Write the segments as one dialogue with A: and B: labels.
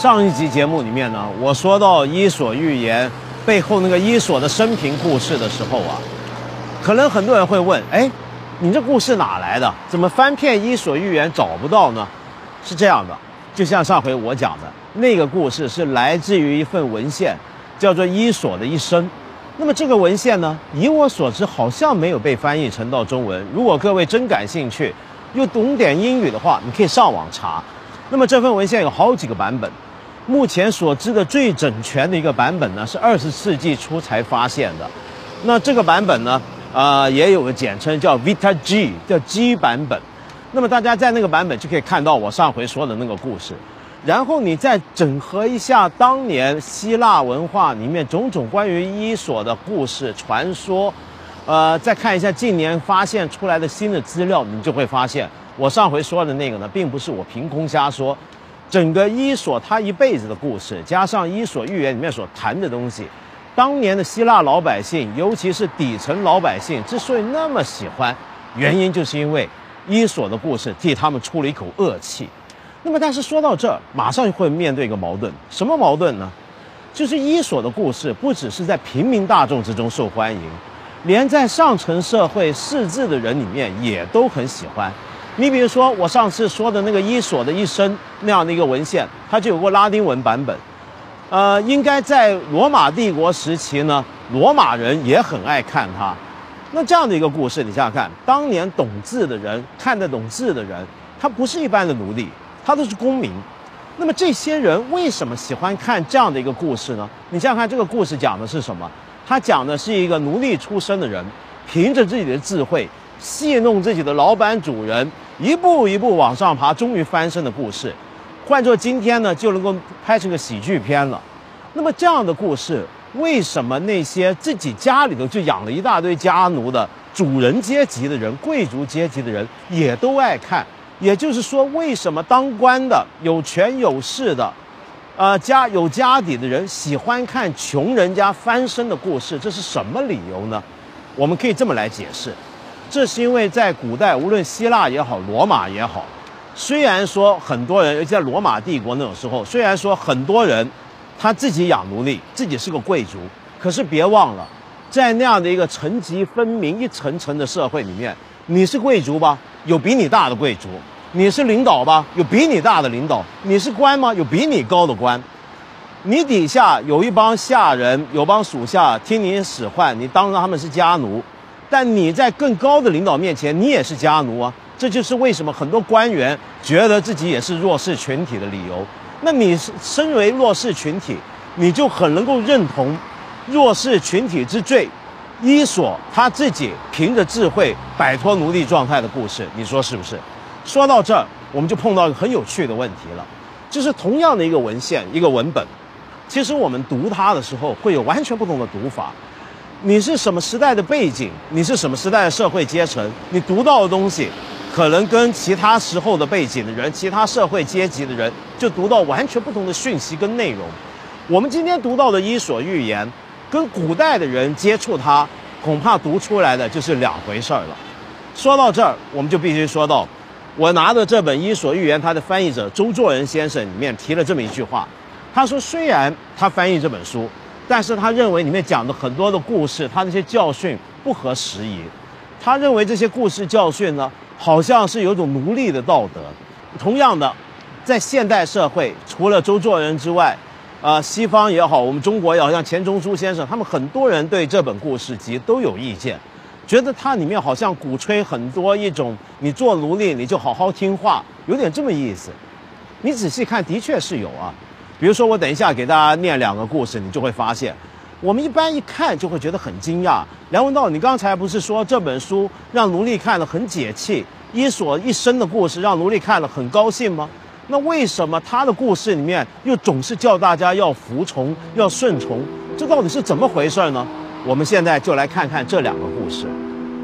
A: 上一集节目里面呢，我说到《伊索寓言》背后那个伊索的生平故事的时候啊，可能很多人会问：哎，你这故事哪来的？怎么翻遍《伊索寓言》找不到呢？是这样的，就像上回我讲的，那个故事是来自于一份文献，叫做《伊索的一生》。那么这个文献呢，以我所知好像没有被翻译成到中文。如果各位真感兴趣，又懂点英语的话，你可以上网查。那么这份文献有好几个版本，目前所知的最整全的一个版本呢，是20世纪初才发现的。那这个版本呢，也有个简称叫 Vita G， 叫 G 版本。那么大家在那个版本就可以看到我上回说的那个故事，然后你再整合一下当年希腊文化里面种种关于伊索的故事传说，再看一下近年发现出来的新的资料，你就会发现我上回说的那个呢，并不是我凭空瞎说。整个伊索他一辈子的故事，加上《伊索寓言》里面所谈的东西，当年的希腊老百姓，尤其是底层老百姓，之所以那么喜欢，原因就是因为伊索的故事替他们出了一口恶气。那么但是说到这儿，马上会面对一个矛盾，什么矛盾呢？就是伊索的故事不只是在平民大众之中受欢迎，连在上层社会识字的人里面也都很喜欢。你比如说我上次说的那个伊索的一生那样的一个文献，它就有过拉丁文版本。应该在罗马帝国时期呢，罗马人也很爱看它。那这样的一个故事，你想想看，当年懂字的人，看得懂字的人，他不是一般的奴隶，他都是公民。那么这些人为什么喜欢看这样的一个故事呢？你想想看，这个故事讲的是什么？他讲的是一个奴隶出身的人，凭着自己的智慧戏弄自己的老板主人，一步一步往上爬，终于翻身的故事。换作今天呢，就能够拍成个喜剧片了。那么这样的故事，为什么那些自己家里头就养了一大堆家奴的主人阶级的人、贵族阶级的人也都爱看？也就是说，为什么当官的、有权有势的、有家底的人喜欢看穷人家翻身的故事？这是什么理由呢？我们可以这么来解释，这是因为在古代，无论希腊也好，罗马也好，虽然说很多人，尤其在罗马帝国那种时候，虽然说很多人他自己养奴隶，自己是个贵族，可是别忘了，在那样的一个层级分明、一层层的社会里面，你是贵族吧，有比你大的贵族；你是领导吧，有比你大的领导；你是官吗，有比你高的官。你底下有一帮下人，有帮属下听你使唤，你当他们是家奴，但你在更高的领导面前，你也是家奴啊。这就是为什么很多官员觉得自己也是弱势群体的理由。那你身为弱势群体，你就很能够认同弱势群体之最伊索他自己凭着智慧摆脱奴隶状态的故事，你说是不是？说到这儿，我们就碰到一个很有趣的问题了，就是同样的一个文献、一个文本，其实我们读它的时候会有完全不同的读法。你是什么时代的背景，你是什么时代的社会阶层，你读到的东西可能跟其他时候的背景的人、其他社会阶级的人就读到完全不同的讯息跟内容。我们今天读到的《伊索寓言》跟古代的人接触它，恐怕读出来的就是两回事了。说到这儿，我们就必须说到，我拿的这本《伊索寓言》，它的翻译者周作人先生里面提了这么一句话，他说虽然他翻译这本书，但是他认为里面讲的很多的故事，他那些教训不合时宜。他认为这些故事教训呢，好像是有一种奴隶的道德。同样的，在现代社会，除了周作人之外，西方也好，我们中国也好，像钱钟书先生，他们很多人对这本故事集都有意见，觉得它里面好像鼓吹很多一种你做奴隶你就好好听话，有点这么意思。你仔细看，的确是有啊。比如说，我等一下给大家念两个故事，你就会发现，我们一般一看就会觉得很惊讶。梁文道，你刚才不是说这本书让奴隶看了很解气，伊索一生的故事让奴隶看了很高兴吗？那为什么他的故事里面又总是叫大家要服从、要顺从？这到底是怎么回事呢？我们现在就来看看这两个故事。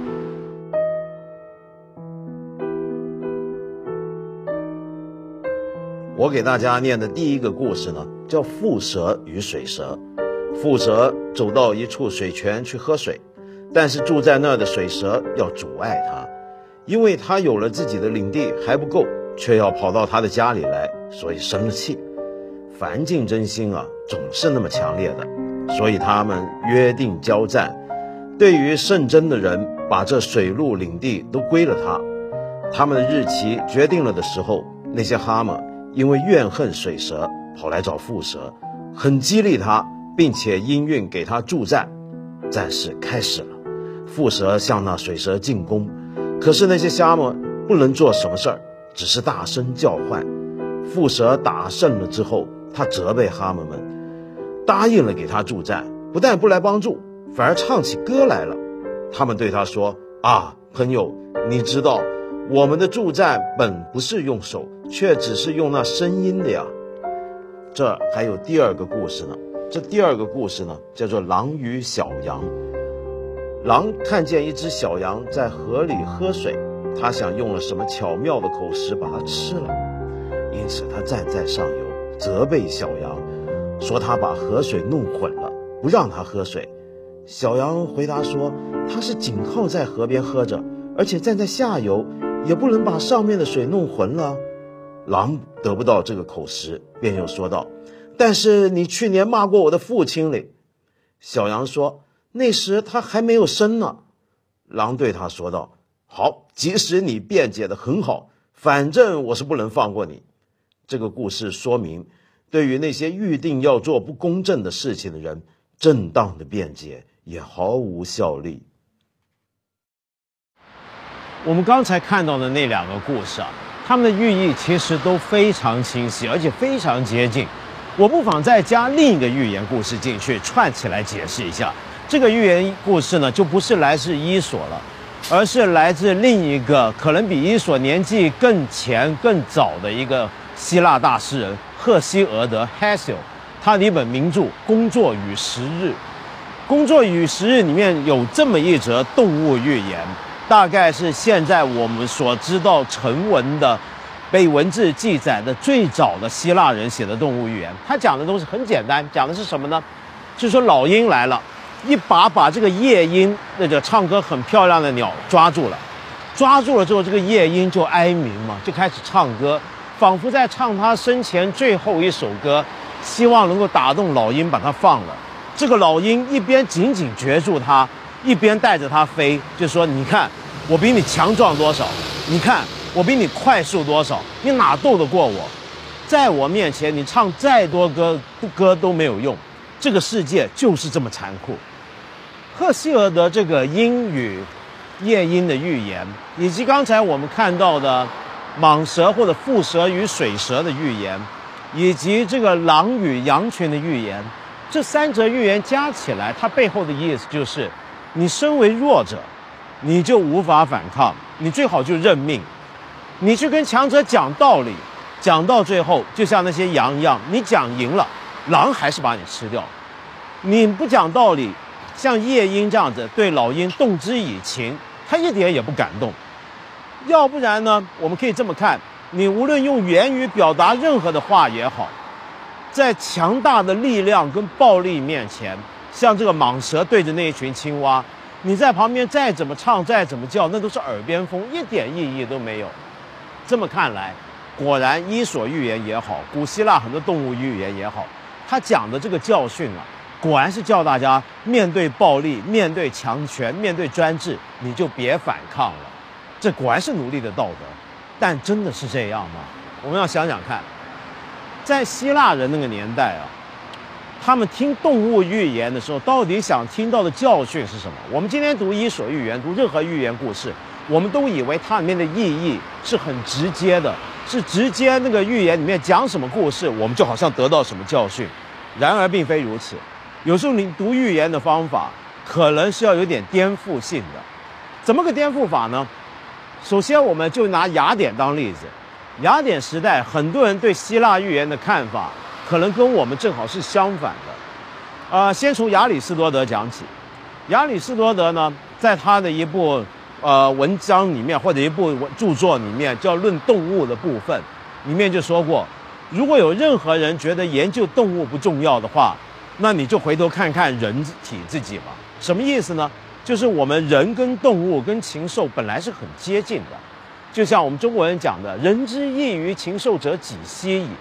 A: 我给大家念的第一个故事呢，叫蝮蛇与水蛇。蝮蛇走到一处水泉去喝水，但是住在那儿的水蛇要阻碍他，因为他有了自己的领地还不够，却要跑到他的家里来，所以生了气。
B: 凡竞争心啊，总是那么强烈的，所以他们约定交战。对于胜争的人，把这水陆领地都归了他。他们的日期决定了的时候，那些哈蟆因为怨恨水蛇，跑来找蝮蛇，很激励他，并且应允给他助战。战事开始了，蝮蛇向那水蛇进攻，可是那些虾蟆不能做什么事儿，只是大声叫唤。蝮蛇打胜了之后，他责备哈蟆们，答应了给他助战，不但不来帮助，反而唱起歌来了。他们对他说：啊，朋友，你知道我们的助战本不是用手，却只是用那声音的呀。这还有第二个故事呢，这第二个故事呢，叫做狼与小羊。狼看见一只小羊在河里喝水，他想用了什么巧妙的口实把它吃了，因此他站在上游责备小羊，说他把河水弄混了，不让他喝水。小羊回答说，他是紧靠在河边喝着，而且站在下游，也不能把上面的水弄浑了。狼得不到这个口实，便又说道，但是你去年骂过我的父亲哩。小羊说，那时他还没有生呢。狼对他说道，好，即使你辩解得很好，反正我是不能放过你。这个故事说明，对于那些预定要做不公正的事情的人，正当的辩解也毫无效力。
A: 我们刚才看到的那两个故事啊，它们的寓意其实都非常清晰，而且非常接近。我不妨再加另一个寓言故事进去，串起来解释一下。这个寓言故事呢，就不是来自伊索了，而是来自另一个可能比伊索年纪更前更早的一个希腊大诗人赫西俄德 Hesiod， 他的一本名著《工作与时日》。《工作与时日》里面有这么一则动物寓言，大概是现在我们所知道成文的、被文字记载的最早的希腊人写的动物寓言。他讲的东西很简单，讲的是什么呢？就是说老鹰来了，一把这个夜莺，那个唱歌很漂亮的鸟抓住了，抓住了之后，这个夜莺就哀鸣嘛，就开始唱歌，仿佛在唱他生前最后一首歌，希望能够打动老鹰，把它放了。这个老鹰一边紧紧攫住它，一边带着它飞，就说：你看我比你强壮多少，你看我比你快速多少，你哪斗得过我？在我面前，你唱再多歌都没有用。这个世界就是这么残酷。赫西俄德这个鹰与夜莺的寓言，以及刚才我们看到的蟒蛇或者蝮蛇与水蛇的寓言，以及这个狼与羊群的寓言，这三则寓言加起来，它背后的意思就是，你身为弱者，你就无法反抗，你最好就认命，你去跟强者讲道理，讲到最后，就像那些羊一样，你讲赢了，狼还是把你吃掉；你不讲道理，像夜莺这样子对老鹰动之以情，它一点也不感动。要不然呢，我们可以这么看，你无论用言语表达任何的话也好，在强大的力量跟暴力面前，像这个蟒蛇对着那一群青蛙，你在旁边再怎么唱再怎么叫，那都是耳边风，一点意义都没有。这么看来，果然伊索寓言也好，古希腊很多动物寓言也好，他讲的这个教训啊，果然是叫大家面对暴力、面对强权、面对专制，你就别反抗了。这果然是奴隶的道德，但真的是这样吗？我们要想想看，在希腊人那个年代啊，他们听动物寓言的时候，到底想听到的教训是什么？我们今天读伊索寓言，读任何寓言故事，我们都以为它里面的意义是很直接的，是直接那个寓言里面讲什么故事，我们就好像得到什么教训。然而并非如此，有时候你读寓言的方法可能是要有点颠覆性的。怎么个颠覆法呢？首先，我们就拿雅典当例子。雅典时代，很多人对希腊寓言的看法，可能跟我们正好是相反的。先从亚里士多德讲起。亚里士多德呢，在他的一部文章里面，或者一部著作里面，叫《论动物》的部分，里面就说过，如果有任何人觉得研究动物不重要的话，那你就回头看看人体自己吧。什么意思呢？就是我们人跟动物跟禽兽本来是很接近的，就像我们中国人讲的“人之异于禽兽者几希矣”。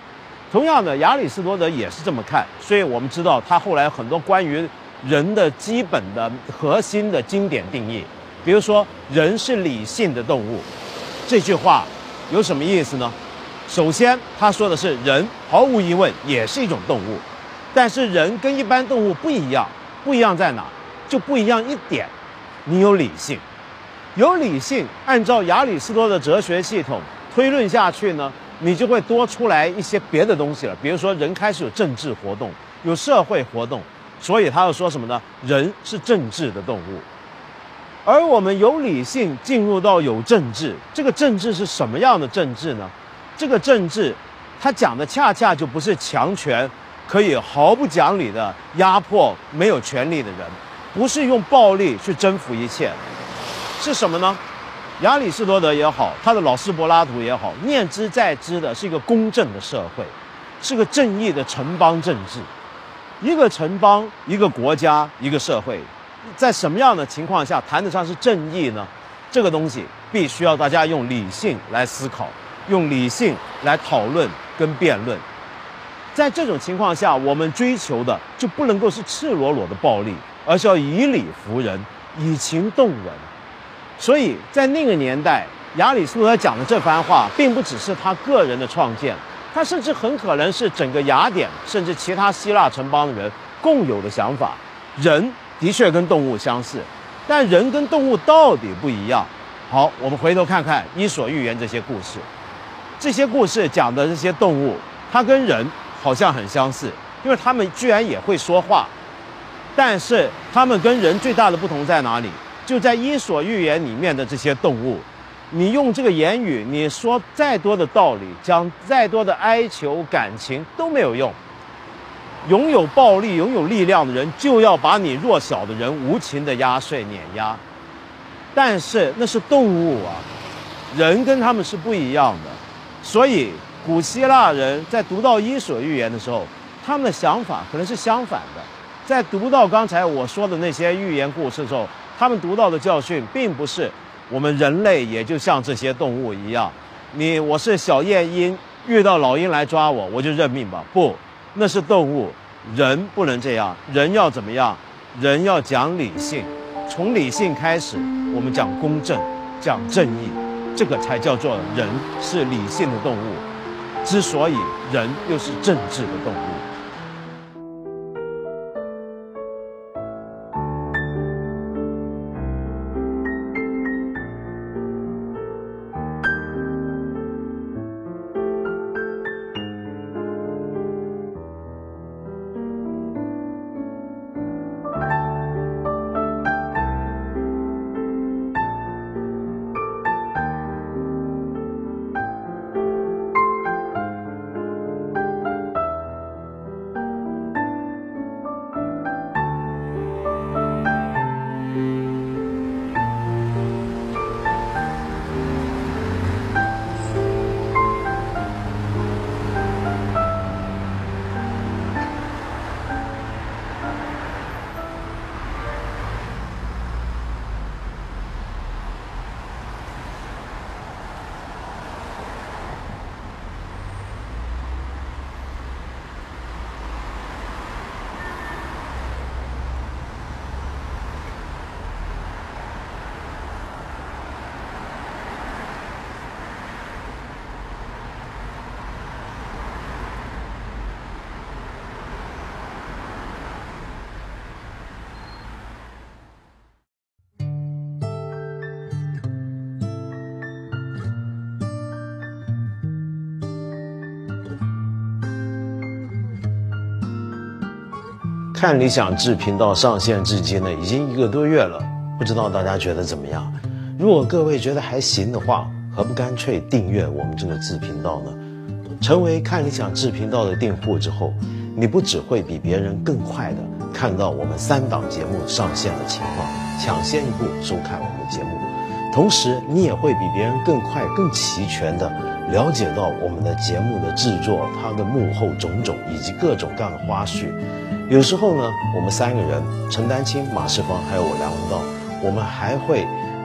A: 同样的，亚里士多德也是这么看，所以我们知道他后来很多关于人的基本的核心的经典定义，比如说人是理性的动物，这句话有什么意思呢？首先他说的是人毫无疑问也是一种动物，但是人跟一般动物不一样，不一样在哪？就不一样一点，你有理性。有理性，按照亚里士多的哲学系统推论下去呢，你就会多出来一些别的东西了。比如说，人开始有政治活动，有社会活动，所以他又说什么呢？人是政治的动物。而我们有理性进入到有政治，这个政治是什么样的政治呢？这个政治，他讲的恰恰就不是强权可以毫不讲理的压迫没有权利的人，不是用暴力去征服一切。是什么呢？亚里士多德也好，他的老师柏拉图也好，念之在之的是一个公正的社会，是个正义的城邦政治。一个城邦、一个国家、一个社会，在什么样的情况下谈得上是正义呢？这个东西必须要大家用理性来思考，用理性来讨论跟辩论。在这种情况下，我们追求的就不能够是赤裸裸的暴力，而是要以理服人，以情动人。所以在那个年代，亚里士多德讲的这番话，并不只是他个人的创建，他甚至很可能是整个雅典甚至其他希腊城邦的人共有的想法。人的确跟动物相似，但人跟动物到底不一样。好，我们回头看看《伊索寓言》这些故事，这些故事讲的这些动物，它跟人好像很相似，因为它们居然也会说话。但是它们跟人最大的不同在哪里？就在《伊索寓言》里面的这些动物，你用这个言语，你说再多的道理，讲再多的哀求感情都没有用。拥有暴力、拥有力量的人，就要把你弱小的人无情的压碎碾压。但是那是动物啊，人跟他们是不一样的。所以古希腊人在读到《伊索寓言》的时候，他们的想法可能是相反的。在读到刚才我说的那些寓言故事的时候，他们读到的教训并不是我们人类也就像这些动物一样，我是小晏婴，遇到老鹰来抓我，我就认命吧。不，那是动物，人不能这样。人要怎么样？人要讲理性，从理性开始，我们讲公正，讲正义，这个才叫做人是理性的动物。之所以人又是政治的动物。看理想志频道上线至今呢，已经1个多月了，不知道大家觉得怎么样？如果各位觉得还行的话，何不干脆订阅我们这个志频道呢？成为看理想志频道的订户之后，你不只会比别人更快的看到我们3档节目上线的情况，抢先一步收看我们的节目，同时你也会比别人更快、更齐全的了解到我们的节目的制作、它的幕后种种以及各种各样的花絮。有时候呢，我们3个人，陈丹青、马世芳还有我梁文道，我们还会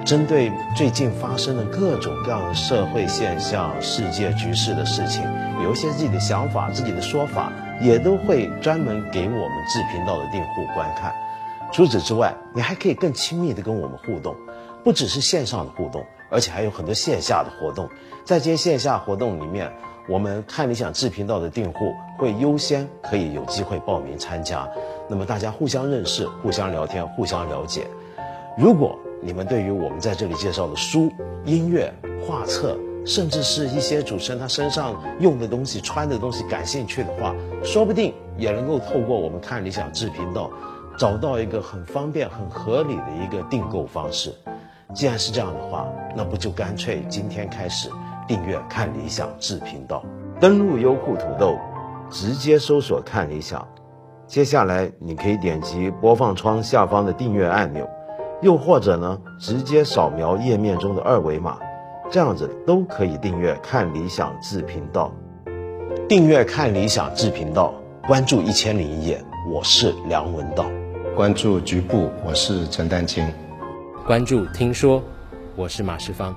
B: 针对最近发生的各种各样的社会现象、世界局势的事情，有一些自己的想法、自己的说法，也都会专门给我们志频道的订户观看。除此之外，你还可以更亲密地跟我们互动，不只是线上的互动，而且还有很多线下的活动。在这些线下活动里面，我们看理想志频道的订户会优先可以有机会报名参加，那么大家互相认识、互相聊天、互相了解。如果你们对于我们在这里介绍的书、音乐、画册，甚至是一些主持人他身上用的东西、穿的东西感兴趣的话，说不定也能够透过我们看理想志频道找到一个很方便、很合理的一个订购方式。既然是这样的话，那不就干脆今天开始订阅看理想志频道，登录优酷土豆，直接搜索看理想。接下来你可以点击播放窗下方的订阅按钮，又或者呢，直接扫描页面中的二维码，这样子都可以订阅看理想志频道。订阅看理想志频道，关注1001夜，我是梁文道。
C: 关注局部，我是陈丹青。
D: 关注听说，我是马世芳。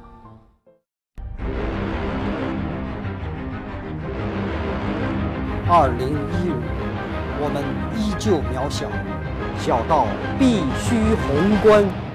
E: 2015，我们依旧渺小，小到必须宏观。